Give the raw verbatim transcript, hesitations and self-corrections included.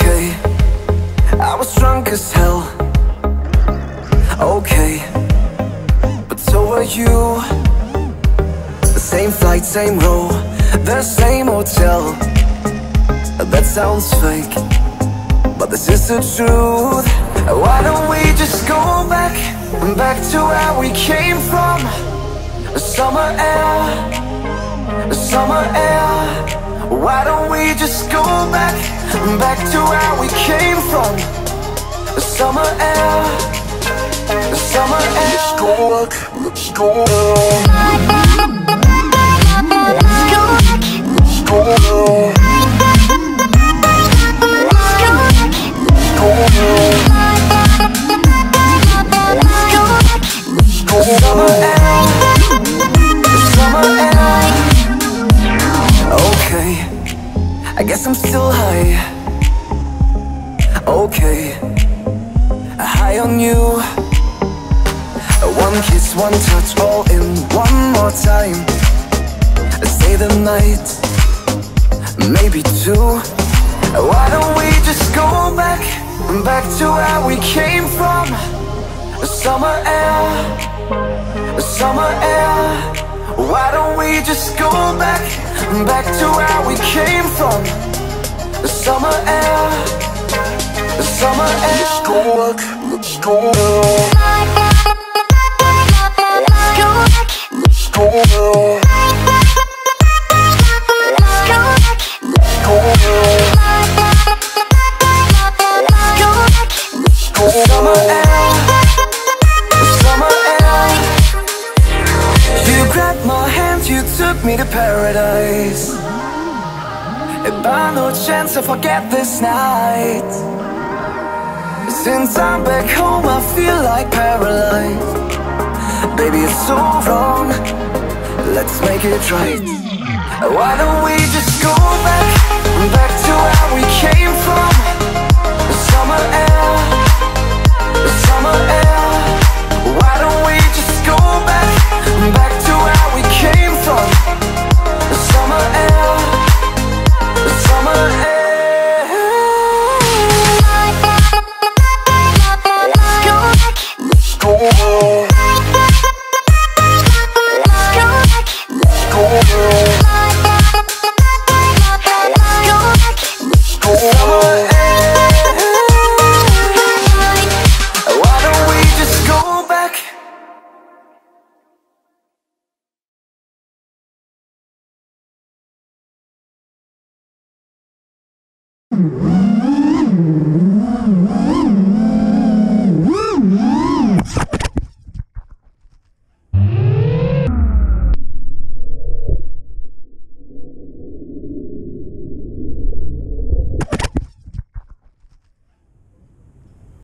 Okay, I was drunk as hell. Okay, but so are you. The same flight, same row, the same hotel. That sounds fake, but this is the truth. Why don't we just go back, back to where we came from? Summer air, summer air. Why don't we just go back, back to where we came from? Summer air, summer air. Let's go back, let's go back. Let's go back, let's go back. Summer air, summer air. Okay, I guess I'm still high. Okay, high on you. One kiss, one touch, all in one more time. Stay the night, maybe two. Why don't we just go back, back to where we came from? Summer air, summer air. Why don't we just go back, back to where we came from? Summer air, summer air. Let's go back, let's go back. Let's go back. Summer air, summer air. You grabbed my hand, you took me to paradise. By no chance I forget this night. Since I'm back home I feel like paralyzed. Baby, it's so wrong, let's make it right. Why don't we just go back, back to where we came from? Summer air, summer air. Why don't we just go back, back to where we came from? Summer air, summer air. Let's go back, let's go back. Let's go back, let's go back. Summer air. Why don't we just go back? Mm-hmm.